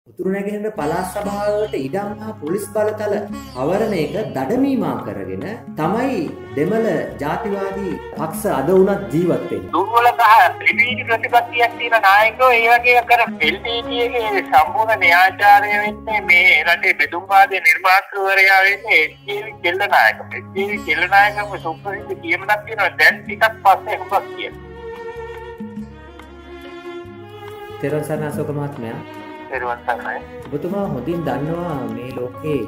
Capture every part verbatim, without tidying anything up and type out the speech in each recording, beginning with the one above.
උතුරු නැගෙනහිර පළාත් සභාවට ඉඩම් හා පොලිස් බලතල අවරණ එක දඩමීමා කරගෙන තමයි දෙමළ ජාතිවාදී පක්ෂ අද වුණත් ජීවත් වෙන්නේ. දුර්වල සහ ත්‍රිපීඩි ප්‍රතිපත්තියක් තියෙන නායකයෝ ඒ වගේ කර එල් ටී ටී එකේ සම්පූර්ණ න්‍යායාචාර්ය වෙන්නේ මේ රටේ බෙදුම්වාදයේ නිර්මාතෘවරයා වෙන්නේ H J V Kellanayaka. H J V කෙල්ලනායකම සුප්‍රසිද්ධ කියමනක් තියෙනවා දැන් ටිකක් පස්සේ හුඟක් කියන. තෙරුවන් සරණයි අශෝක මහත්මයා. ඔබතුමා හොඳින් දන්නවා මේ ලෝකේ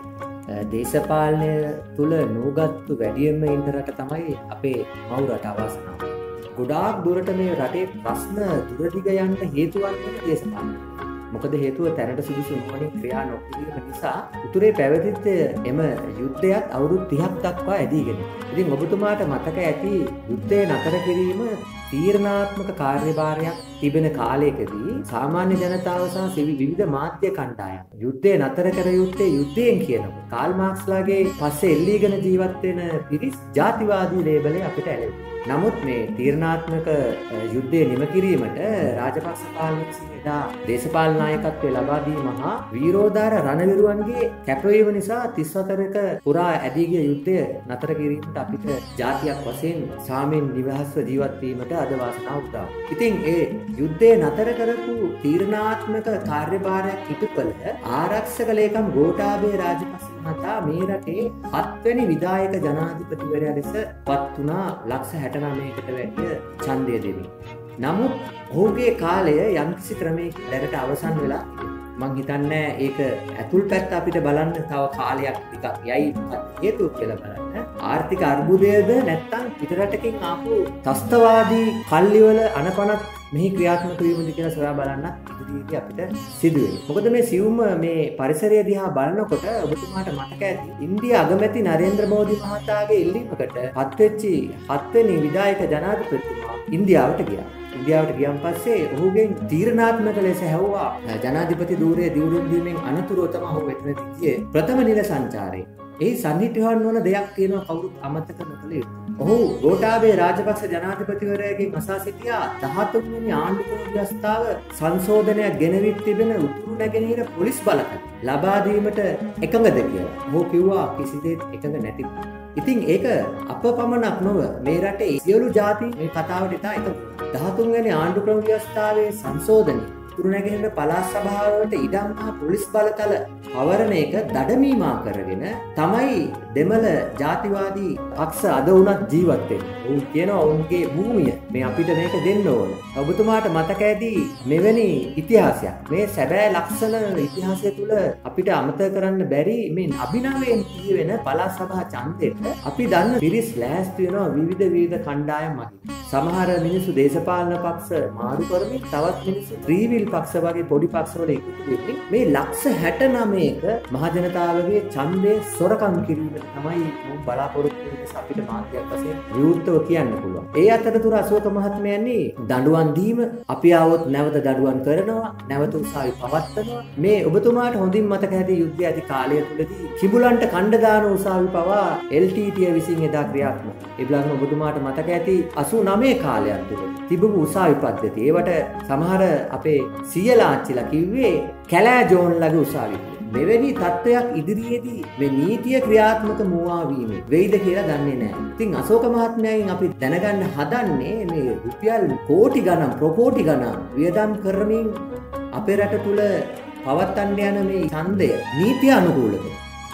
දේශපාලනය තුළ නූගත්තු වැඩියෙන්ම ඉන්න රට තමයි අපේ මව් රට අවාසනාව. ගොඩාක් දුරට මේ රටේ ප්‍රශ්න දුරදිග යන්න හේතු වන්නේ දේශපාලනය. මොකද හේතුව තැනට සුදුසු නොවන ක්‍රියා නොකිරීම නිසා උතුරේ පැවතිච්ච එම යුද්ධයත් අවුරුදු තිහක් දක්වා ඇදීගෙන. ඉතින් ඔබතුමාට මතක ඇති යුද්ධය නතර කිරීම තීරණාත්මක කාර්යභාරයක් තිබෙන කාලයකදී සාමාන්‍ය ජනතාව සහ විවිධ මාධ්‍ය කණ්ඩායම් යුද්ධය නතර කර යුත්තේ යුද්ධයෙන් කියනකොට කාල් මාක්ස්ලාගේ පස්සේ එල්ලීගෙන ජීවත් වෙන පිරිස් ජාතිවාදී ලේබලේ අපිට ඇලෙනවා. නමුත් මේ තීරණාත්මක යුද්ධය නිම කිරීමට රාජපක්ෂ පාලනය විසින් එදා දේශපාලන නායකත්වය ලබා දීම හා වීරෝදාර රණවිරුවන්ගේ කැපවීම නිසා තිස් හතරක පුරා ඇදී ගිය යුද්ධය නතර කිරීමට අපිට ජාතියක් වශයෙන් සාමයෙන් නිවහස්ව ජීවත් වීමට අද වාසනාව උදා. ඉතින් ඒ යුද්ධය නතර කරපු තීරණාත්මක කාර්යභාරයක් ඉටු කළ ආරක්ෂක ලේකම් ගෝඨාභය රාජපක්ෂ මහතා මේ රටේ හත්වෙනි විධායක ජනාධිපතිවරයා ලෙස පත් වුණා ලක්ෂ හැටනවයකට වැඩිය ඡන්දය දෙමින්. නමුත් ඔහුගේ කාලය යම්කිසි ක්‍රමයකින් දැනට අවසන් වෙලා මං හිතන්නේ ඒක ඇතුල් පැත්ත අපිට බලන්න තව කාලයක් ටිකක් යයි හේතුව කියලා බලන්න. ආර්ථික අර්බුදයේද නැත්නම් පිටරටකින් ආපු ත්‍ස්තවාදී කල්ලිවල අනපනත් මෙහි ක්‍රියාත්මක වීමද කියලා සොයා බලන්න ඉදිරියේදී අපිට සිදු වෙනවා. මොකද මේ සියුම් මේ පරිසරය දිහා බලනකොට ඔබතුමාට මතක ඇති ඉන්දියා අගමැති නරේන්ද්‍ර මෝදි මහතාගේ ඉල්ලීමකට පත් වෙච්චි හත්වෙනි විධායක ජනාධිපතිතුමා ඉන්දියාවට ගියා. ඉන්දියාවට ගියන් පස්සේ ඔහුගෙන් තීරණාත්මක ලෙස හැවුවා ජනාධිපති ධූරයේ දියුණුම් දීමෙන් අනතුරුව තමයි ඔහු මෙතන ගියේ ප්‍රථම නිල සංචාරයේ. ඒ සම්නිධිහන් වන දෙයක් තියෙනවා කවුරුත් අමතක නොකළ යුතු. ඔහු ගෝඨාභය රාජපක්ෂ ජනාධිපතිවරයාගෙන් අසා සිටියා දහතුන් වෙනි ආණ්ඩුක්‍රම ව්‍යවස්ථාව සංශෝධනයක් ගෙනවිත් තිබෙන උතුරු නැගෙනහිර පොලිස් බලතල ලබා දීමට එකඟද කියලා. ඔහු කිව්වා කිසිදෙයක් එකඟ නැති. ඉතින් ඒක අප පමණක් නොව මේ රටේ සියලු ජාති මේ කතාවට ඉතා එකඟ. දහතුන් වෙනි ආණ්ඩුක්‍රම ව්‍යවස්ථාවේ සංශෝධනය උතුරු නැගෙනහිර පළාත් සභාවට ඉඩම් හා පොලිස් බලතල අවරණ එක දඩමීමා කරගෙන තමයි දෙමළ ජාතිවාදී පක්ෂ අද වුණත් ජීවත් වෙන්නේ. ඔවුන් කියනවා ඔවුන්ගේ භූමිය මේ අපිට මේක දෙන්න ඕන. ඔබතුමාට මතක ඇති මෙවැනි ඉතිහාසයක් මේ සැබෑ ලක්ෂණ ඉතිහාසය තුළ අපිට අමතක කරන්න බැරි මේ අභිනවයෙන් කියවෙන පළාත් සභා ඡන්දෙට අපි දන්න පිරිස් ලෑස්ති වෙනවා විවිධ විවිධ කණ්ඩායම් මගින්. සමහර මිනිස්සු දේශපාලන පක්ෂ මාරු කරමින් තවත් මිනිස්සු ත්‍රිවිල් පක්ෂ වගේ පොඩි පක්ෂවල එකතු වෙමින් මේ ලක්ෂ හැටනවයක මහජනතාවගේ ඡන්දේ සොරකම් කිරීමට තමයි මම බලාපොරොත්තු වෙන්නේ අපිට මාධ්‍යයක් වශයෙන් විවෘතව කියන්න පුළුවන්. ඒ අතරතුර අශෝක මහත්මයානි දඬුවම් දීම අපි ආවොත් නැවත දඬුවම් කරනවා නැවත උසාවි පවත්වනවා. මේ ඔබතුමාට හොඳින් මතක ඇති යුද්ධය ඇති කාලය තුලදී කිඹුලන්ට කණ්ඩ දාන උසාවි පවා එල් ටී ටී විසින් එදා ක්‍රියාත්මක. ඒ බලන්න ඔබතුමාට මතක ඇති අසූ නවය කාලයක් තුල තිබුණු උසාවි පද්ධති. ඒවට සමහර අපේ සියලා ආච්චිලා කිව්වේ කැලෑ ජෝන්ලගේ උසාවි. මෙවැනි තත්ත්වයක් ඉදිරියේදී මේ නීතිය ක්‍රියාත්මක මුවා වීම වෙයිද කියලා දන්නේ නැහැ. ඉතින් අශෝක මහත්මයාගෙන් අපි දැනගන්න හදන්නේ මේ රුපියල් කෝටි ගණන් ප්‍රකෝටි ගණන් වියදම් කරමින් අපේ රට තුල පවත්වන්න යන මේ ඡන්දය නීතිය අනුකූලද?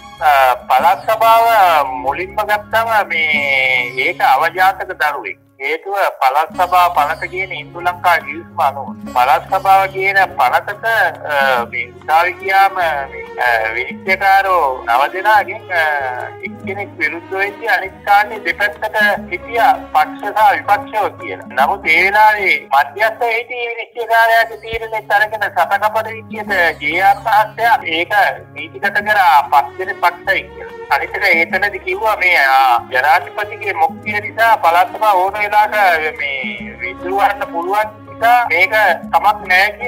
පළාත් සභාව මුලින්ම ගත්තම මේ ඒක අවජාතක දරුවෙක්. හේතුව පළාත් සභාව පනත කියන ඉන්දු ලංකා ගිවිසුම අනුව පළාත් සභාව කියන පනතට මේ උසාවි ගියාම විනිශ්චයකාරෝ නව දෙනාගෙන් එක්කෙනෙක් විරුද්ධ වෙච්ච අනිත් කාණ්ඩේ දෙපැත්තට හිටියා පක්ෂ සහ විපක්ෂව කියලා. නමුත් ඒ වෙලාවේ මධ්‍යස්ථ හිටි විනිශ්චයකාරයාගේ තීරණය අරගෙන සතකපට විදියට ජේ ආර් මහත්තයා ඒක නීතිගත කරා පස්වෙනි පක්ෂයි කියලා. අනිත් එක ඒතනදි කිව්වා මේ ජනාධිපතිගේ මුක්තිය නිසා පළාත් සභාව ඕන වෙලාවක මේ විදුවන්න පුළුවන් නිසා මේක කමක් නැහැ කියලා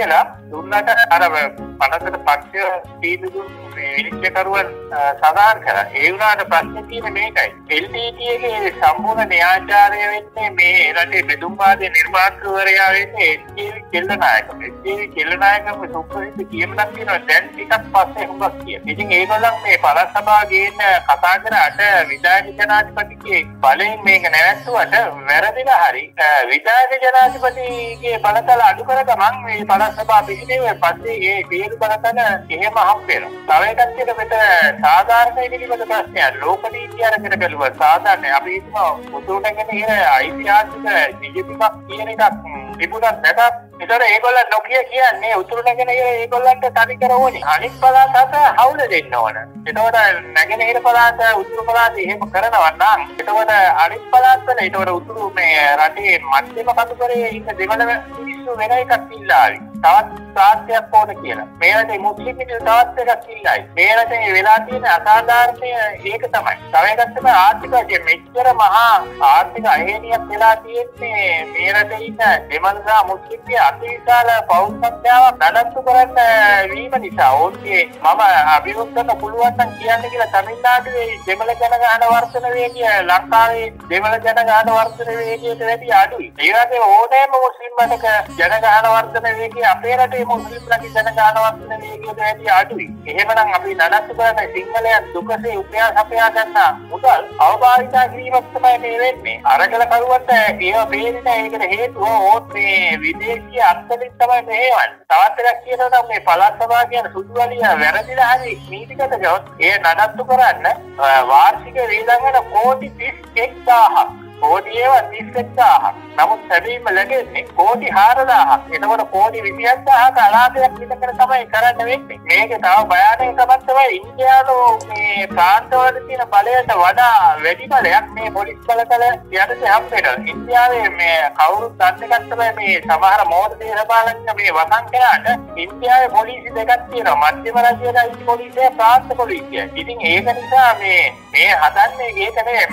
දුන්නට අර පනතට පක්ෂ තීන්දුව විනිශ්චයකරුවන් සඳහන් කරා. ඒ වුණාට ප්‍රශ්නේ තියෙන්නේ මේකයි. එල් ටී ටී එකේ සම්පූර්ණ න්‍යායාචාර්ය වෙන්නේ මේ රටේ බෙදුම්වාදී නිර්මාතෘවරයා වෙන්නේ එස් කේ වී කෙල්ලනායක. එස් කේ වී කෙල්ලනායකම සුප්‍රසිද්ධ කියමනක් තියෙනවා දැන් ටිකක් පස්සේ හුඟක් කියන. ඉතින් ඒගොල්ලන් මේ පළාත් සභාව ගේන කතා කරාට විධායක ජනාධිපතිගේ බලයෙන් මේක නැවැත්තුවට වැරදිලා හරි විධායක ජනාධිපතිගේ බලතල අඩු කර ගමන් මේ පළාත් සභාව පිළිදෙවේ පස්සේ ඒ සියලු බලතල එහෙම හම්බ වෙනවා. තව එකක් තියෙන මෙතන සාධාරණ පිළිබඳ ප්‍රශ්නයක්. ලෝක නීතිය අරගෙන බැලුවා සාධාරණ අපි හිතමු උතුරටගෙන ඉර ඓතිහාසික නියුතියක් කියන එකක් තිබුණත් නැතත් ඒතර ඒගොල්ලන් නොකිය කියන්නේ උතුරටගෙන ඉර ඒගොල්ලන්ට තනි කර ඕනේ. අනිත් පළාත් අත හවුල දෙන්න ඕන. එතකොට නැගෙනහිර පළාත උතුරු පළාත එහෙම කරනවා නම් එතකොට අනිත් පළාත් වල ඒතකොට උතුරු මේ රටේ මධ්‍යම කඳුකරේ ඉන්න දෙවන මිනිස්සු වෙන එකක් ඉල්ලාවි. තවත් සාත්‍යයක් ඕන කියලා. මේ රටේ මුස්ලිම් මිනිස්සු තවත් එකක් ඉල්ලයි. මේ රටේ වෙලා තියෙන අසාධාරණය ඒක තමයි. තව එකක් තමයි ආර්ථික වශයෙන් මෙච්චර මහා ආර්ථික අහේනියක් වෙලා තියෙන්නේ මේ රටේ ඉන්න දෙමළ සහ මුස්ලිම් අතිවිශාල පෞද්ගල සංඛ්‍යාවක් නඩත්තු කරන්න වීම නිසා ඕකේ මම අභියෝග කරන්න පුළුවන් නම් කියන්න කියලා තමිල්නාඩුවේ දෙමළ ජනගහන වර්ධන වේගය ලංකාවේ දෙමළ ජනගහන වර්ධන වේගයට වැඩි අඩුයි. ඒ වගේ ඕනෑම මුස්ලිම් රටක ජනගහන වර්ධන වේගය අපේ රටේ මුස්ලිම්ලගේ ජනගහන වර්ධන වේගයට වැඩි අඩුයි. එහෙමනම් අපි නඩත්තු කරන සිංහලයන් දුකසේ උපයා සපයා ගන්න මුදල් අවබෝධය කිරීමක් තමයි මේ වෙන්නේ. අරගල කරුවට ඒව පේන්නේ ඒකට හේතුව ඕත් මේ විදේශීය අත්දැකීම් තමයි මෙහෙවන්නේ. තවත් එකක් කියනවා නම් මේ පළාත් සභාව කියන සුදුවලිය වැරදිලා හරි නීතිගත ගොස් ඒ නඩත්තු කරන්න වාර්ෂික වේදන් වෙන කෝටි තිස් එක්දාහක් කෝටි ඒවා තිස් එක්දාහක්. නමුත් සැබීම ලැබෙන්නේ කෝටි හාරදාහක්. එතකොට කෝටි විසි හත්දාහක අලාභයක් විතර තමයි කරන්න වෙන්නේ. මේක තව භයානකමක් තමයි ඉන්දියානු මේ ප්‍රාන්තවල තියෙන බලයට වඩා වැඩි බලයක් මේ පොලිස් බලතල යටතේ හම්බෙනවා. ඉන්දියාවේ මේ කවුරුත් දන්න එකක් තමයි මේ සමහර මෝඩ දේශපාලන මේ වසන් කරාට ඉන්දියාවේ පොලිසිය දෙකක් තියෙනවා. මධ්‍යම රජයේ ඉන්න පොලිසිය ප්‍රාන්ත පොලිසිය. ඉතින් ඒක නිසා මේ මේ හදන්නේ ඒක නෙවෙයි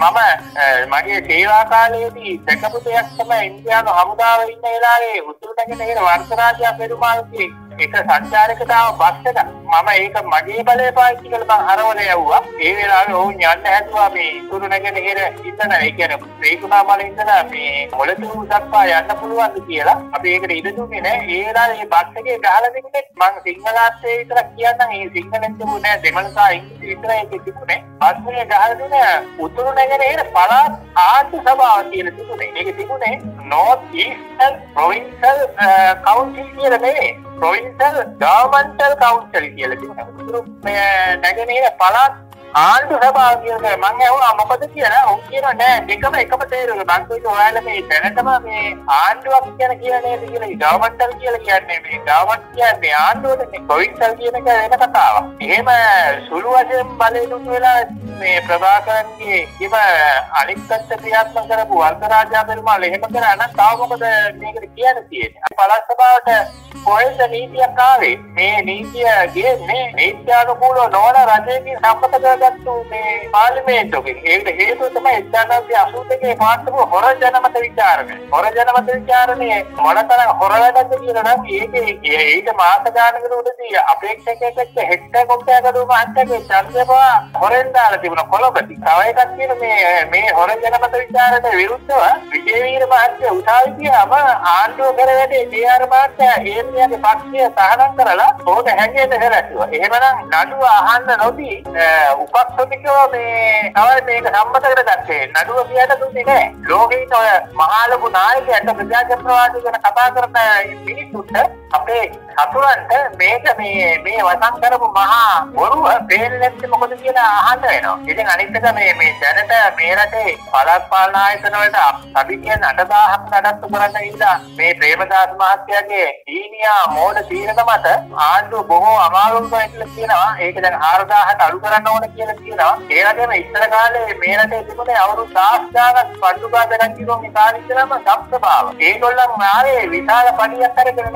මම මගේ සේවා කාලයේදී දැකපු දෙයක් තමයි ඉන්දියානු හමුදාවේ ඉන්න වෙලාවේ උතුරටගෙන ඉන වර්තමානයා පෙරුමාල්ගේ එක සංචාරකතාව බස් එක මම ඒක මගේ බලය පාවිච්චි කරලා මම හරවල යවුවා. ඒ වෙලාවේ ඔවුන් යන්න හැදුවා මේ උතුරටගෙන ඉන ඉන්න ඒ කියන්නේ ප්‍රේකුණාමල ඉඳලා මේ මොළතුරු දක්වා යන්න පුළුවන්ද කියලා අපි ඒකට ඉඩ දුන්නේ නැහැ. ඒ වෙලාවේ මේ බස් එකේ ගහලා තිබුණේ මම සිංහලාස්සේ විතරක් කියන්නම් ඒ සිංහලෙන් තිබුණේ නැහැ දෙමළ සහ ඉංග්‍රීසි විතරයි ඒක තිබුණේ. බස් එකේ ගහලා දුන්නේ උතුරටගෙන ඉන පළාත් ආණ්ඩු සභාව කියලා තිබුණේ. ඒක තිබුණේ North Eastern Provincial Council කියලා නෙවෙයි. Provincial Governmental Council කියලා තිබුණා. උතුරු නැගෙනහිර පළාත් ආණ්ඩු සභාව කියන්නේ මම ඇහුවා මොකද කියලා. ඔව් කියනවා නෑ දෙකම එකම තේරුම. මං කිව්වා ඔයාලා මේ දැනටම මේ ආණ්ඩුවක් කියන කියලා නේද කියලා. ගවර්න්මන්ටල් කියලා කියන්නේ මේ ගවර්න්මන්ට් කියන්නේ ආණ්ඩුවනේ. ප්‍රොවින්ෂල් කියන එක වෙන කතාවක්. එහෙම සුළු වශයෙන් බලය දුන්නු වෙලා මේ ප්‍රභාකරන්ගේ ඉම අනිත් පැත්ත ක්‍රියාත්මක කරපු වර්ධරාජා පෙරුමාල් එහෙම කරා නම් තාම මොකද මේකට කියන්න තියෙන්නේ. පළාත් සභාවට කොහෙන්ද නීතියක් ආවේ? මේ නීතිය ගියන්නේ නීත්‍යානුකූලව නොවන රජයකින් සම්මත කරගත්තු මේ පාර්ලිමේන්තුවකින්. ඒකට හේතුව තමයි එක්දාස් නවසිය අසූ දෙකේ පාර්ලිමේන්තුව හොර ජනමත විචාරණය. හොර ජනමත විචාරණයේ මොනතරම් හොර වැඩද කියලා නම් ඒකේ ඊට මාස ගානකට උඩදී අපේක්ෂකයෙක් එක්ක හෙක්ටර් කොට්ටයකට මහත්තයාගේ ඡන්දපා හොරෙන් දාලා තිබුණා කොළඹදී. තව එකක් කියන මේ මේ හොර ජනමත විචාරණයට විරුද්ධව විජේවීර මහත්තයා උසාවි ගියාම ආණ්ඩුව කර වැඩේ ජේ ආර් මහත්තයා ඒන්දියාගේ පක්ෂය සහනම් කරලා ඕක හැංගෙන්න හැරැටුවා. එහෙමනම් නඩුව අහන්න නොදී උපක්ෂතිකව මේ තමයි මේක සම්මත කරගත්තේ. නඩුව කියන්න දුන්නේ නැහැ. ලෝකෙින් ඔය මහා ලොකු නායකයන්ට ප්‍රජාතන්ත්‍රවාදී ගැන කතා කරන මිනිස්සුන්ට අපේ සතුරන්ට මේක මේ මේ වසන් කරපු මහා බොරුව පේන්නේ නැත්නම් මොකද කියලා අහන්න වෙනවා. ඉතින් අනිත් එක මේ මේ දැනට මේ රටේ පළාත් පාලන ආයතන වලට අපි කියන අටදාහක් නඩත්තු කරන්න ඉඳලා මේ ප්‍රේමදාස මහත්තයාගේ ඊනියා මෝඩ තීරණ මත ආණ්ඩුව බොහෝ අමාරුම් වෙලා තියෙනවා. ඒක දැන් හාරදාහට අඩු කරන්න ඕන කියලා කියනවා. ඒ වගේම ඉස්සර කාලේ මේ රටේ තිබුණේ අවුරුදු දහස් ගානක් පඬු ගානක් කිව්වම කාලේ ඉඳලම සම්ප්‍රභාව. ඒගොල්ලන් ආවේ විශාල පඩියක් අරගෙන නේ සුළු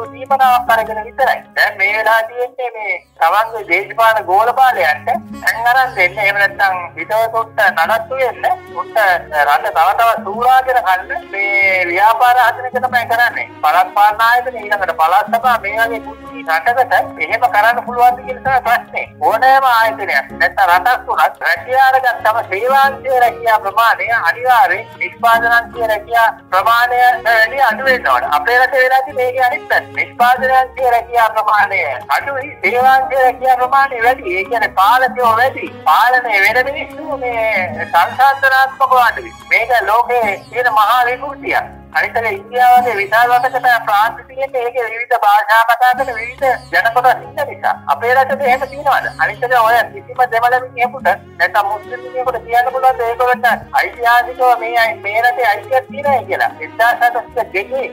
දීපනාවක් අරගෙන විතරයි. දැන් මේ වෙලාව තියෙන්නේ මේ තමන්ගේ දේශපාලන ගෝලපාලයන්ට සංගරන් දෙන්න එහෙම නැත්නම් හිතවතුන්ට නඩත්තු වෙන්න උන්ට රට තව තව සූරාගෙන ගන්න මේ ව්‍යාපාර හදන එක තමයි කරන්නේ. පළාත් පාලන ආයතන ඊළඟට පළාත් සභා මේ වගේ කුංචි රටකට එහෙම කරන්න පුළුවන් කියන තමයි ප්‍රශ්නේ. ඕනෑම ආයතනයක් නැත්නම් රටක් උනත් රැකියාවට ගත්තම සේවාංශයේ රැකියා ප්‍රමාණය අනිවාර්යෙන් නිෂ්පාදනාංශයේ රැකියා ප්‍රමාණය වැඩි අඩු වෙන්න ඕන. අපේ රටේ වෙලා තියෙන්නේ මේකේ අනිත් පැත්ත. නිෂ්පාදනාංශයේ රැකියා ප්‍රමාණය අඩුයි, සේවාංශයේ රැකියා ප්‍රමාණය වැඩි. ඒ කියන්නේ පාලකයෝ වැඩි. පාලනය වෙන මිනිස්සු මේ සංසන්දනාත්මකව අඩුයි. මේක ලෝකයේ තියෙන මහා විකෘතියක්. අනිත් එක ඉන්දියාවේ විශාල රටකට ප්‍රාන්ත තියෙන්නේ ඒකේ විවිධ භාෂා කතා කරන විවිධ ජනපද ඉන්න නිසා. අපේ රටේ එහෙම තියෙනවද? අනිත් එක ඔය කිසිම දෙමළ මිනිහෙකුට නැත්නම් මුස්ලිම් මිනිහෙකුට කියන්න පුළුවන් ඒකවලට ඓතිහාසිකව මේ මේ රටේ අයිතියක් තියෙනවා කියලා. එක්දාස් අටසිය දෙකේ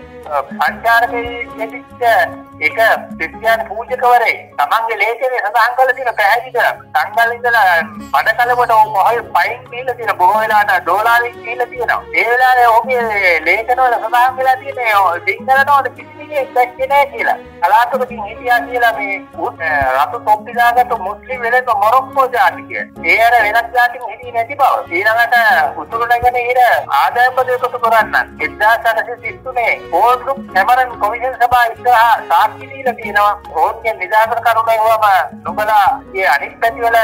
සංචාරකයේ දෙවිච්ච එක ක්‍රිස්තියානි පූජකවරේ තමන්ගේ ලේඛනයේ සඳහන් කරලා තියෙන පැහැදිලිව සංගල් ඉඳලා මඩකලකට මොහොල් පයින් කියලා තියෙන බොහෝ වෙලාවට ඩෝලාරින් කියලා තියෙනවා. ඒ වෙලාවේ ඔහුගේ ලේඛනවල සඳහන් වෙලා තියෙන්නේ සිංහලනෝද කිසි කෙනෙක් දැක්කේ නැහැ කියලා. කලාතුරකින් හිටියා කියලා මේ රතු තොප්පි දාගත්තු මුස්ලිම් වෙලෙක මොරොක්කෝ ජාතිකය. ඒ අර වෙනත් ජාතින් හිටියේ නැති බව. ඊළඟට උතුරු නැගෙනහිර ආදායම් පද එකතු කරන්න එක්දාස් අටසිය තිස් තුනේ ඕල්ඩුක් කැමරන් කොමිෂන් සභාව ඉස්සරහා සාක්ෂි දීලා තියෙනවා. ඕන්ගේ නිදාගත කරුණේවම නුඹලා මේ අනිත් පැතිවල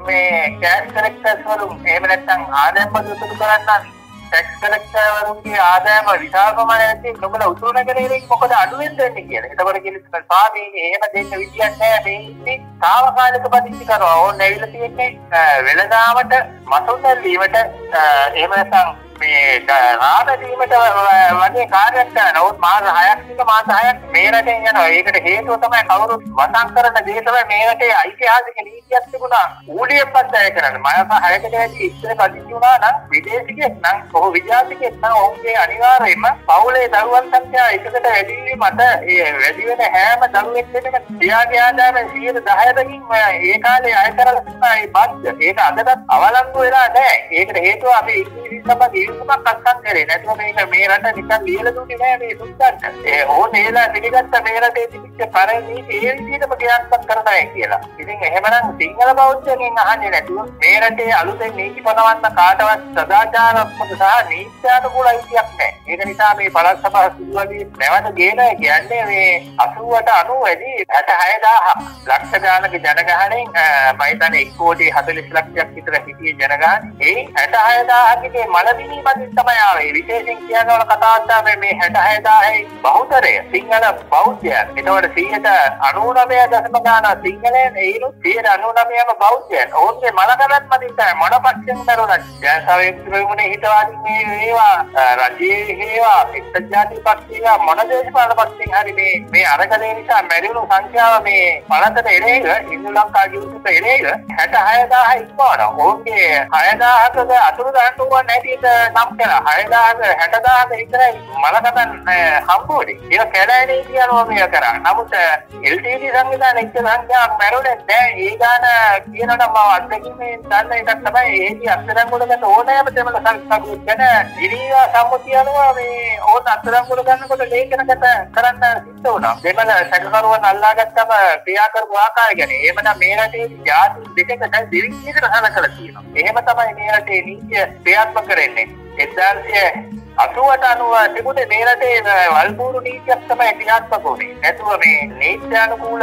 මේ කෑෂ් කලෙක්ටර්ස් වලින් එහෙම නැත්නම් ආදායම් පද එකතු කරන්න ටැක්ස් කලෙක්ටර් වරුන්ගේ ආදායම විශාල ප්‍රමාණයක් තියෙන නුඹලා උතුරු නැගෙනහිරින් මොකද අඩු වෙන්නේ කියලා. ඒතකොට කිලිස්කල් ස්වාමීන් එහෙම දෙන්න විදියක් නැහැ. මේ ඉන්නේ తాවකාලික පදිංචි කරනවා. ඕන ඇවිල්ලා තියෙන්නේ වෙළඳාමට මසුල් දැල්වීමට එහෙම නැත්නම් මේ රාමදීමට වගේ කාර්යයක් කරනවා. උත් මාස හයක් විතර මාස හයක් මේ රටෙන් යනවා. ඒකට හේතුව තමයි කවුරුත් වසන් කරන දේ තමයි මේ රටේ ඓතිහාසික නීතියක් තිබුණා. ඌලියක් පස්සය කරන්න. මාස හයකට වැඩි ඉස්සර පදිංචි වුණා නම් විදේශිකයෙක් නම් ඔහු විද්‍යාර්ථිකයෙක් නම් ඔහුගේ අනිවාර්යයෙන්ම පවුලේ දරුවන් සංඛ්‍යාව එකකට වැඩි වීමට ඒ වැඩි වෙන හැම දරුවෙක් දෙන්නක තියාගේ ආදායම සියයට දහයකින් ඒ කාලේ අය කරලා තිබුණා ඒ බද්ද. ඒක අදටත් අවලංගු වෙලා නැහැ. ඒකට හේතුව අපි ඉංග්‍රීසි සම්බන්ධ ඉල්ලුමක් අත්සන් කරේ. නැත්නම් මේක මේ රට නිකන් ලියලා දුන්නේ නෑ මේ සුද්දන්ට. ඒ ඕන ඒලා පිළිගත්ත මේ රටේ තිබිච්ච පරිණීති ඒ විදිහටම ක්‍රියාත්මක කරනවා කියලා. ඉතින් එහෙමනම් සිංහල බෞද්ධයන්ගෙන් අහන්නේ නැතුව මේ රටේ අලුතෙන් නීති පනවන්න කාටවත් සදාචාරාත්මක සහ නීත්‍යානුකූල අයිතියක් නැහැ. ඒක නිසා මේ පළාත් සභාව සිදුවදී නැවත ගේනවා කියන්නේ මේ අසූවට අනූවදී හැටහය දාහක් ලක්ෂ ගානක ජනගහණයෙන් මම හිතන්නේ එක් කෝටි හතළිස් ලක්ෂයක් විතර හිටියේ ජනගහණය. ඒ හැටහය දාහකගේ මලබිනීමකින් තමයි ආවේ. විශේෂයෙන් කියනවල කතාවක් තමයි මේ හැටහය දාහේ බහුතරය සිංහල බෞද්ධයන්. ඒතකොට සියයට අනූනවය දශම ගානක් සිංහලයන් ඒනොත් සියයට අනූනවයම බෞද්ධයන්. ඕන්ගේ මලකරත් මතින් තමයි මොන පක්ෂෙන් දරුණා. ජනසාවේක්ෂ වෙමුනේ හිතවාදී මේ ඒවා රජයේ හේවා එක්සත් ජාතික පක්ෂය මොන දේශපාලන පක්ෂෙන් හරි මේ මේ අරගලේ නිසා මැරුණු සංඛ්‍යාව මේ පළතට එරෙහිව ඉන්දු ලංකා ජීවිතයට එරෙහිව හැටහය දාහ ඉක්මවනවා. ඕන්ගේ හය දාහක අතුරු දහන්න ඕන නැතිද නම් කියලා හය දාහක හැට දාහක විතරයි මලකතන් හම්බුනේ. ඒක කැලෑනේ කියනවා මේ කරා. නමුත් එල් ටී ටී සංවිධානයේ ඉච්ඡ සංඛ්‍යාවක් මැරුණේ නැහැ. ඒ ගාන කියනනම් මම අත්දැකීමෙන් දන්න එකක් තමයි ඒකී අත්දැකීම් ඕනෑම දෙමළ සංස්කෘතියක් ගැන ඉරියා සම්මුතිය අනුව මේ ඕන අත්දැකීම් ගන්නකොට ලේඛනගත කරන්න සිද්ධ වුණා. දෙමළ සැකකරුවන් අල්ලාගත්තම ක්‍රියා කරපු ආකාරය ගැන. එහෙමනම් මේ රටේ ජාති දෙකකට දෙවිදිහකට හලකලා තියෙනවා. එහෙම තමයි මේ රටේ නීතිය ක්‍රියාත්මක කරන්නේ. එක්දාසිය අසූවට අනුව තිබුණේ මේ රටේ වල්බూరు නීතියක් තමයි ක්‍රියාත්මක වුණේ. නැතුව මේ නීත්‍යානුකූල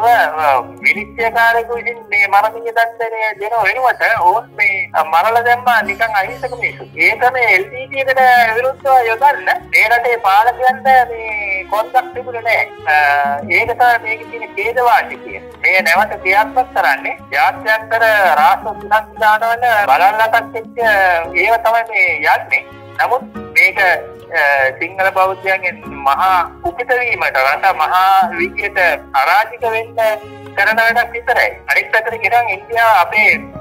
විනිශ්චයකාරයෙකු විසින් මේ මරණීය දඬුවම දෙන වෙනුවට ඕන් මේ මරලා දැම්මා නිකන් අහිංසක මිනිස්සු. ඒක මේ එල් ටී ටී එකට විරුද්ධව යොදන්න මේ රටේ පාලකයන්ට මේ කොන්දක් තිබුණේ නැහැ. ඒක තමයි මේකේ තියෙන ඛේදවාචකය. මේ නැවත ක්‍රියාත්මක කරන්නේ ජාත්‍යන්තර රාष्ट्र සංවිධානවල බලන්නටත් එක්ක ඒව තමයි මේ යන්නේ. නමුත් මේක සිංහල බෞද්ධයන්ගෙන් මහා කුපිත වීමට රට මහා විජයට අරාජික වෙන්න කරන වැඩක් විතරයි. අනිත් පැත්තට ගෙනන් ඉන්දියාව අපේ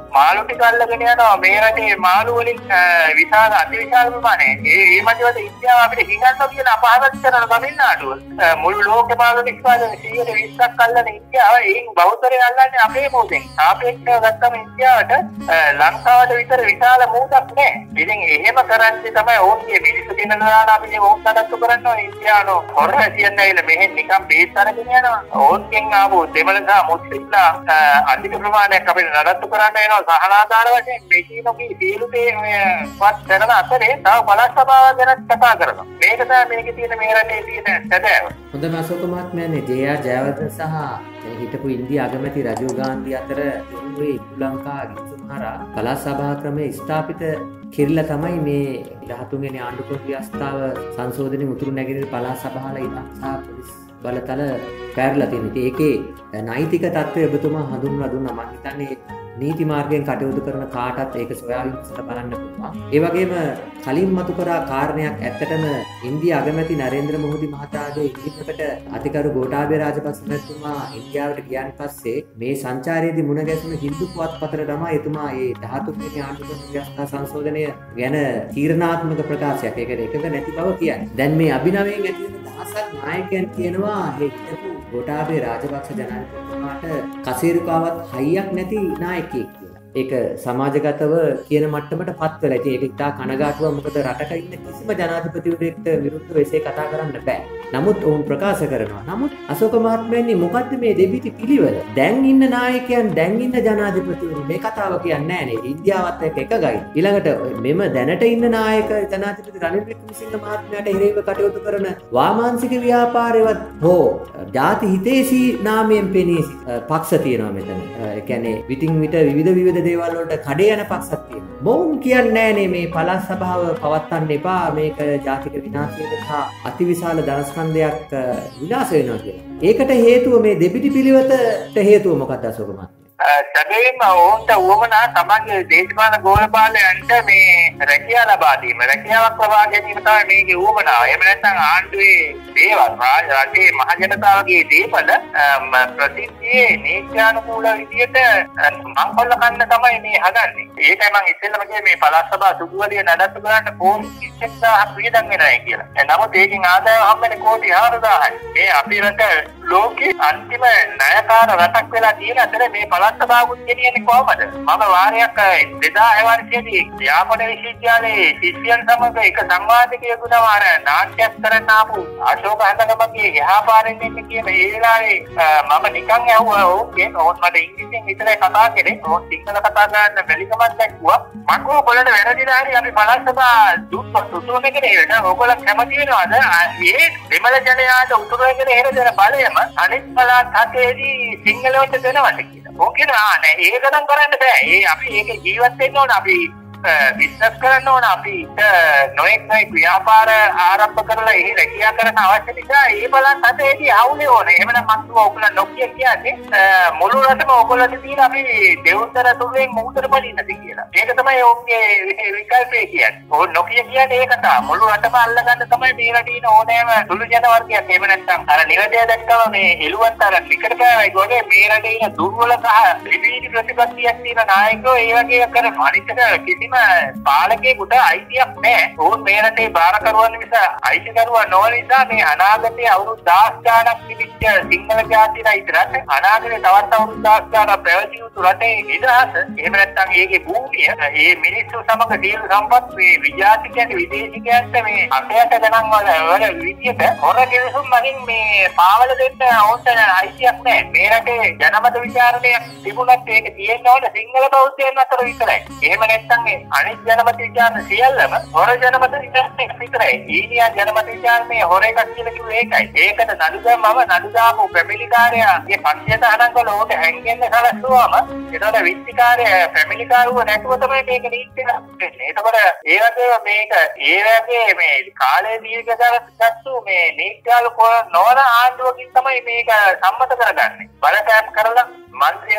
මාළු ටික අල්ලගෙන යනවා මේ රටේ මාළු වලින් විශාල අතිවිශාල ප්‍රමාණය. ඒ ඒ මැදවල ඉන්දියාව අපිට හිඟන්නවා කියන අපහාස කරන තමිල්නාඩුව මුළු ලෝක මාළු නිෂ්පාදනය සියයට විස්සක් අල්ලන ඉන්දියාව ඒන් බහුතරය අල්ලන්නේ අපේ මොහොතෙන්. සාපේක්ෂව ගත්තම ඉන්දියාවට ලංකාවට විතර විශාල මොහොතක් නැහැ. ඉතින් එහෙම කරන්නේ තමයි ඕන්ගේ මිනිස්සු දෙන්නා අපි මේ මොහොත නඩත්තු කරනවා ඉන්දියානෝ හොර කියන්නේ මෙහෙන් නිකන් බේස් අරගෙන යනවා. ඕන්ගෙන් ආවෝ දෙමළ සහ මුස්ලිම්ලා අධික ප්‍රමාණයක් අපිට නඩත්තු කරන්න වෙනවා සහනාධාර වශයෙන් මේ කීනෝකී සියලු දේ වත් කරන අතරේ තව පළාත් සභාව ගැන කතා කරනවා. මේක තමයි මේකේ තියෙන මේ රටේ තියෙන සැබෑව. හොඳම අශෝක මහත්මයානේ ජේ ආර් ජයවර්ධන සහ හිටපු ඉන්දියා අගමැති රජීව් ගාන්ධි අතර දුන්නේ ඉන්දු ලංකා ගිවිසුමහරා පළාත් සභා ක්‍රමයේ ස්ථාපිත කිරිලා තමයි මේ දහතුන් වෙනි ආණ්ඩුක්‍රම ව්‍යවස්ථාව සංශෝධනයේ උතුරු නැගෙනහිර පළාත් සභාවල ඉලක්ක සහ පොලිස් බලතල පැරලා තියෙනවා. ඉතින් ඒකේ නෛතික තත්ත්වය ඔබතුමා හඳුන්වලා දුන්නා. මම හිතන්නේ නීති මාර්ගයෙන් කටයුතු කරන කාටත් ඒක සොයා විමසලා බලන්න පුළුවන්. ඒ වගේම කලින් මතු කරා කාරණයක් ඇත්තටම ඉන්දියා අගමැති නරේන්ද්‍ර මොහොදි මහතාගේ ඉදිරිපතට අතිකරු ගෝඨාභය රාජපක්ෂ මහත්මයා ඉන්දියාවට ගියන් පස්සේ මේ සංචාරයේදී මුණ ගැසුණු හින්දු පුවත්පතට තමයි එතුමා මේ දහතුන් වෙනි ආණ්ඩුක්‍රම ව්‍යවස්ථා සංශෝධනය ගැන තීරණාත්මක ප්‍රකාශයක්. ඒකට එකක නැති බව කියන්නේ. දැන් මේ අභිනවයෙන් ඇති වෙන දහසක් නායකයන් කියනවා මේ හිටපු ගෝඨාභය රාජපක්ෂ ජනාධිපතිතුමාට කසේරුකාවත් හයියක් නැති නායකයෙක් කියලා. ඒක සමාජගතව කියන මට්ටමට පත් වෙලා. ඉතින් ඒක ඉතා කනගාටුවක්. මොකද රටක ඉන්න කිසිම ජනාධිපතිවරයෙක්ට විරුද්ධව එසේ කතා කරන්න බෑ. නමුත් ඔවුන් ප්‍රකාශ කරනවා. නමුත් අශෝක මහත්මයානි මොකද්ද මේ දෙබිති පිළිවෙල? දැන් ඉන්න නායකයන් දැන් ඉන්න ජනාධිපතිවරු මේ කතාව කියන්නේ නැහැ නේද? ඉන්දියාවත් එක්ක එකගයි. ඊළඟට මෙම දැනට ඉන්න නායක ජනාධිපති රනිල් වික්‍රමසිංහ මහත්මයාට එරෙහිව කටයුතු කරන වාමාංශික ව්‍යාපාරේවත් හෝ ජාති හිතේසී නාමයෙන් පෙනී පක්ෂ තියෙනවා මෙතන. ඒ කියන්නේ විටින් විට විවිධ විවිධ දේවල් වලට කඩේ යන පක්ෂක් තියෙනවා. මොවුන් කියන්නේ නෑනේ මේ පළාත් සභාව පවත්වන්න එපා. මේක ජාතික විනාශයකට සහ අතිවිශාල ධනස්කන්ධයක් විනාශ වෙනවා කියලා. ඒකට හේතුව මේ දෙපිටි පිළිවෙතට හේතුව මොකක්ද අශෝක මහත්මයා? සැබවින්ම ඔවුන්ට උවමනා තමන්ගේ දේශපාලන ගෝලපාලයන්ට මේ රැකියාව ලබා දීම රැකියාවක් ලබා ගැනීම තමයි මේකේ උවමනාව. එහෙම නැත්නම් ආණ්ඩුවේ දේවල් රටේ මහ ජනතාවගේ දේපල ප්‍රසිද්ධියේ නීත්‍යානුකූල විදියට මංකොල්ල කන්න තමයි මේ හදන්නේ. ඒකයි මම ඉස්සෙල්ලම කිව්වේ මේ පළාත් සභා සුදුවලිය නඩත්තු කරන්න කෝටි ඉස්සෙල්ලාක් වියදම් වෙනයි කියලා. නමුත් ඒකෙන් ආදායම හම්බෙන්නේ කෝටි හාරදාහයි. මේ අපේ රට ලෝකේ අන්තිම ණයකාර රටක් වෙලා තියෙන අතර මේ පළාත් සභාවුත් ගෙනියන්නේ කොහමද? මම වාරයක් දෙදාහ වර්ෂයේදී යාපන විශ්වවිද්‍යාලයේ ශිෂ්‍යයන් සමග එක සංවාදකයෙකුට වාර නාට්‍යයක් කරන්න ආපු අශෝක හඳගමගේ යහපාරෙන් එන්න කියන ඒ වෙලාවේ මම නිකන් ඇහුවා ඕකේ ඕන් මට ඉංග්‍රීසියෙන් විතරයි කතා කරේ. ඕන් සිංහල කතා කරන්න බැරි කමක් දැක්කුවා. මම කෝ ඔයගොල්ලන්ට වැරදිලා හරි අපි පළාත් සභා දුක් උතුරගෙන ඉන්න ඔයගොල්ලෝ කැමති වෙනවද? ඒ දෙමළ ජනයාට උතුරගෙන එන දෙන බලයම අනිත් පළාත් හතේදී සිංහලවට දෙනවද කියලා. ඕකේ නෑ ඒක නම් කරන්න බෑ. ඒ අපි ඒක ජීවත් වෙන්න ඕන. අපි බිස්නස් කරන්න ඕන. අපි නොඑක් නොඑක් ව්‍යාපාර ආරම්භ කරලා එහි රැකියා කරන්න අවශ්‍ය නිසා ඒ බලන් හතේදී ආවුනේ ඕනේ. එහෙමනම් මම කිව්වා ඔයගොල්ලෝ නොකිය කියන්නේ මුළු රටම ඔයගොල්ලන්ට දීලා අපි දෙවුන්තර තුලින් මුහුදට පදින්නද කියලා. ඒක තමයි ඔවුන්ගේ විකල්පය කියන්නේ. ඕන නොකිය කියන්නේ ඒක තමයි. මුළු රටම අල්ලගන්න තමයි මේ රටේ ඉන්න ඕනෑම සුළු ජන වර්ගයක්. එහෙම නැත්නම් අර නිවැරදිව දැක්කම මේ එළුවන් තරම් විකට බෑවයි ගොඩේ මේ රටේ ඉන්න දුර්වල සහ විවිධ ප්‍රතිපත්තියක් තියෙන නායකයෝ ඒ වගේ කරන අනිත් කිසි පාලකයෙකුට අයිතියක් නැහැ. ඕන් මේ රටේ බාරකරුවන් නිසා අයිතිකරුවන් නොවන නිසා මේ අනාගතයේ අවුරුදු දහස් ගාණක් තිබිච්ච සිංහල ජාතියට ඉතරත් අනාගතේ තවත් අවුරුදු දහස් ගාණක් පැවතිය යුතු රටේ නිදහස එහෙම නැත්නම් ඒකේ භූමිය ඒ මිනිස්සු සමග සියලු සම්පත් මේ විජාතිකයන් විදේශිකයන්ට මේ අටයට ගණන් වල වල විදියට හොර කෙලසුම් මගින් මේ පාවල දෙන්න ඕන්ට අයිතියක් නැහැ. මේ රටේ ජනමත විචාරණයක් තිබුණත් ඒක තියෙන්න ඕන සිංහල බෞද්ධයන් අතර විතරයි. එහෙම නැත්නම් අනිත් ජනමත විචාරණ සියල්ලම හොර ජනමත විචාරණයක් විතරයි. ඊනියා ජනමත විචාරණේ හොර එකක් කියලා කිව්වේ ඒකයි. ඒකට නඩු දැම්මම නඩු දාපු පැමිණිකාරයාගේ පක්ෂයට අනංගල උට හැංගෙන්න සලස්සුවාම ඒතකොට විත්තිකාරය පැමිණිකාරුව නැතුව තමයි මේක නීති වෙන්නේ. ඒතකොට ඒ වගේම මේක ඒ වගේ මේ කාලේ දීර්ඝකාලීනව මේ නීත්‍යාලු නොවන ආණ්ඩුවකින් තමයි මේක සම්මත කරගන්නේ. බලපෑම් කරලා මන්ත්‍රීවරු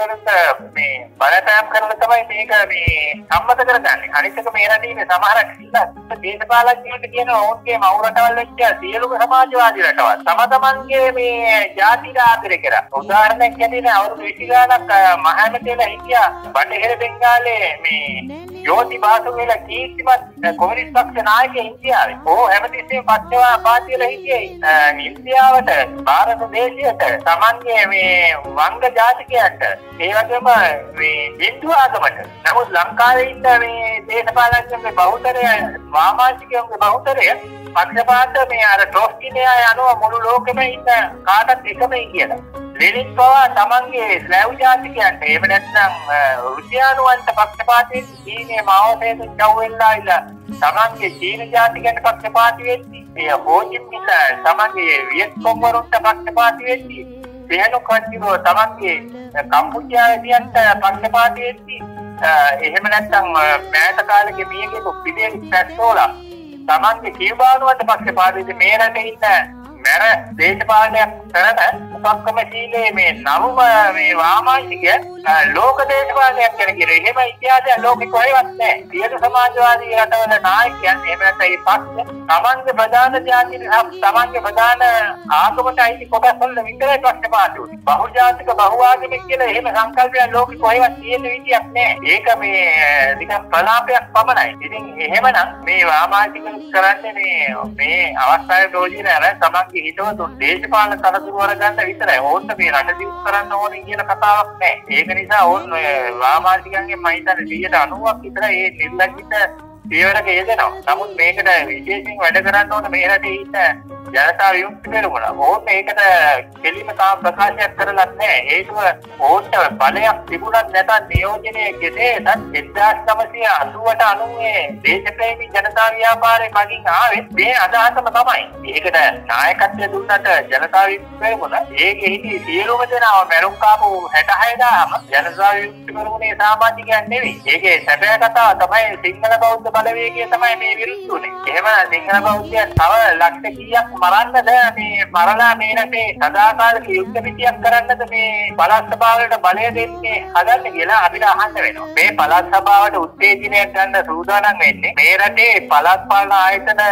ජාතිකවලට මේ බලපෑම් කරලා තමයි මේක මේ සම්මත කරගන්නේ. අනිත් එක මේ රටේ මේ සමහර ඉන්න දේශපාලඥයන්ට කියන ඕන්ගේ මව් රටවල් වෙච්ච සියලුම සමාජවාදී රටවල් තම තමන්ගේ මේ ජාතික ආදරය කරා. උදාහරණයක් ඇටියට අවුරුදු විසි ගානක් මහමැතිලා හිටියා බටහිර බෙන්ගාලේ මේ යෝති බාසු වෙලා කීර්තිමත් කොමියුනිස්ට් පක්ෂ නායකයෙක් ඉන්දියාවේ. ඕ හැමතිස්සෙම පක්ෂවා පාතියලා හිටියේ ඉන්දියාවට ಭಾರತ දේශයට තමන්ගේ මේ වංග ජාතිකයන්ට ඒ වගේම මේ හින්දු ආගමට. නමුත් ලංකාවේ ඉන්න මේ දේශපාලඥයන්ගේ බහුතරය වාමාංශිකයන්ගේ බහුතරය පක්ෂපාත මේ අර ට්‍රොස්කි න්‍යාය අනුව මුළු ලෝකෙම ඉන්න කාටත් එකමයි කියලා. ලෙනින් පවා තමන්ගේ ස්ලෑව් ජාතිකයන්ට එහෙම නැත්නම් රුසියානුවන්ට පක්ෂපාතී චීනයේ මාවතේ චව්වෙල්ලා ඉල තමන්ගේ චීන ජාතිකයන්ට පක්ෂපාතී වෙද්දී ඒ හෝචි මින් තමන්ගේ වියට්කොම් වරුන්ට පක්ෂපාතී වෙද්දී දෙහනු කන්දිරෝ තමන්ගේ කම්බුජාවේදීන්ට පක්ෂපාතී වෙද්දී එහෙම නැත්නම් මෑත කාලේ මියගේ පිටේ පැට්‍රෝලා තමන්ගේ කියබානුවන්ට පක්ෂපාතී මේ රටේ ඉන්න මර දේශපාලනයක් කරන උපක්‍රමශීලී මේ නවම මේ වාමාංශිකය ලෝක දේශපාලනයක් කරන කියලා. එහෙම ඉතිහාසය ලෝකෙ කොහෙවත් නැහැ. සියලු සමාජවාදී රටවල නායකයන් එහෙම නැත්නම් මේ පක්ෂ තමන්ගේ ප්‍රධාන ජාතික තමන්ගේ ප්‍රධාන ආගමට අයිති කොටස් වල විතරයි පක්ෂපාතී වෙන්නේ. බහුජාතික බහුආගමික කියලා එහෙම සංකල්පයක් ලෝකෙ කොහෙවත් තියෙන විදියක් නැහැ. ඒක මේ නිකන් ප්‍රලාපයක් පමණයි. ඉතින් එහෙමනම් මේ වාමාංශික කරන්නේ මේ මේ අවස්ථාවේ ප්‍රයෝජන අර තමන්ගේ හිතවතුන් දේශපාලන තරතුරු වරගන්න විතරයි. ඕන්න මේ රට දියුණු කරන්න ඕනේ කියන කතාවක් නැහැ. ඒක නිසා ඕන් වාමාංශිකයන්ගේ මම හිතන්නේ සීයට අනූවක් විතර ඒ නිර්ලජ්ජිත පියවරක යෙදෙනවා. නමුත් මේකට විශේෂයෙන් වැඩ කරන්න ඕන මේ රටේ ඉන්න ජනතා විමුක්ති පෙරමුණ. ඕන් මේකට කෙලිම තාම ප්‍රකාශයක් කරලා නැහැ. හේතුව ඕන්ට බලයක් තිබුණත් නැතත් නියෝජනය කෙරේ එක්දාස් නවසිය අනූවට අනුවේ දේශප්‍රේමී ජනතා ව්‍යාපාරයේ මගින් ආවේ මේ අදහසම තමයි. ඒකට නායකත්වය දුන්නට ජනතා විමුක්ති පෙරමුණ ඒකෙ හිටි සියලුම දෙනාම මරුන් කාපු හැටහය දාම ජනතා විමුක්ති පෙරමුණේ සමාජිකයන් නෙවෙයි. ඒකේ සැබෑ කතාව තමයි සිංහල බෞද්ධ බලවේගය තමයි මේ විරුද්ධ උනේ. එහෙම සිංහල බෞද්ධයන් තව ලක්ෂ කීයක් මරන්නද මේ මරලා මේ රටේ සදාකාලික යුද්ධ පිටියක් කරන්නද මේ පළාත් සභාවලට බලය දෙන්නේ හදන්න කියලා අපිට අහන්න වෙනවා. මේ පළාත් සභාවට උත්තේජනයක් ගන්න සූදානම් වෙන්නේ මේ රටේ පළාත් පාලන ආයතන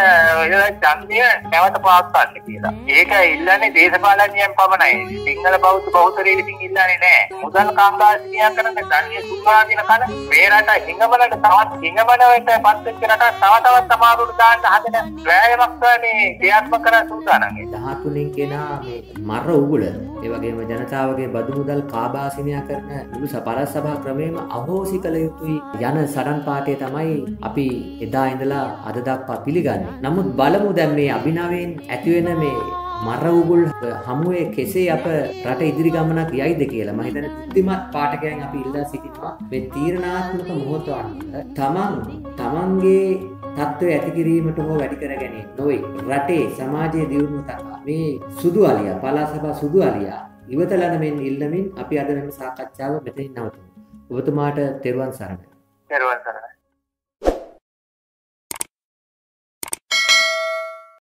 ඡන්දය නැවත පවත්වන්න කියලා. ඒක ඉල්ලන්නේ දේශපාලඥයන් පමණයි. සිංහල බෞද්ධ බහුතරය විසින් ඉල්ලන්නේ නැහැ. මුදල් කාම්බාසිනියා කරන ධනිය සුභාගෙන කන මේ රට හිඟමලට තවත් හිඟමලට පත් වෙච්ච රට තව තවත් සමාරුට දාන්න හදන වෑයමක් මේ ක්‍රියාත්මක කර සූදානම්. දහතුනෙන් කෙනා මේ මර උගුල ඒ වගේම ජනතාවගේ බදු මුදල් කාබාසිනියා කරන මුළු පළාත් සභා ක්‍රමයේම අහෝසි කළ යුතුයි යන සටන් පාඨය තමයි අපි එදා ඉඳලා අද දක්වා පිළිගන්නේ. නමුත් බලමු දැන් මේ අභිනවයෙන් ඇති වෙන මේ මර උගුල් හමුවේ කෙසේ අප රට ඉදිරි ගමනක් යයිද කියලා. මම හිතන්නේ බුද්ධිමත් පාඨකයන් අපි ඉල්ලා සිටිනවා මේ තීරණාත්මක මොහොතවල තමන් තමන්ගේ තත්ත්වය ඇති කිරීමට හෝ වැඩි කර ගැනීම නොවේ. රටේ සමාජයේ දියුණුව තකා මේ සුදු අලියා පළාත් සභා සුදු අලියා ඉවතලන මෙන් ඉල්ලමින් අපි අද මෙම සාකච්ඡාව මෙතනින් නවතුමු. ඔබතුමාට තෙරුවන් සරණයි. තෙරුවන් සරණයි.